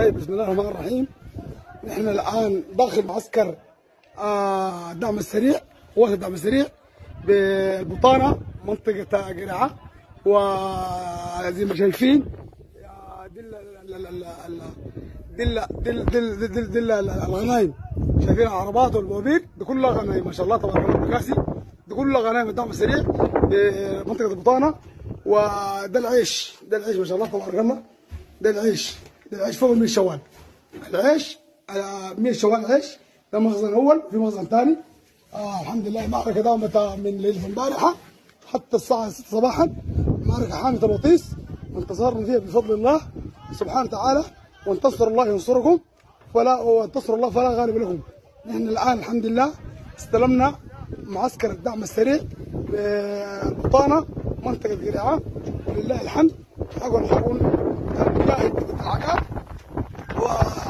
طيب بسم الله الرحمن الرحيم. نحن الان داخل معسكر الدعم السريع، قوات الدعم السريع بالبطانه منطقه قرعه، وزي ما شايفين دل الغنايم، شايفين العربات والبوابير دي كلها غنايم ما شاء الله تبارك الله. بكاسي دي كلها غنايم الدعم السريع بمنطقه البطانه. وده العيش، ده العيش ما شاء الله تبارك الله. ده العيش، ده العيش فوق 100 شوال. العيش 100 شوال عيش. ده مخزن اول، في مخزن ثاني. الحمد لله المعركه دامت من ليله امبارحه حتى الساعه 6 صباحا، معركه حاميه الوطيس، وانتصرنا فيها بفضل الله سبحانه وتعالى. وانتصر الله ينصركم وانتصر الله فلا غالب لكم. نحن الان الحمد لله استلمنا معسكر الدعم السريع بالبطانه منطقه قرعه، ولله الحمد. حقن المجاهد العقاب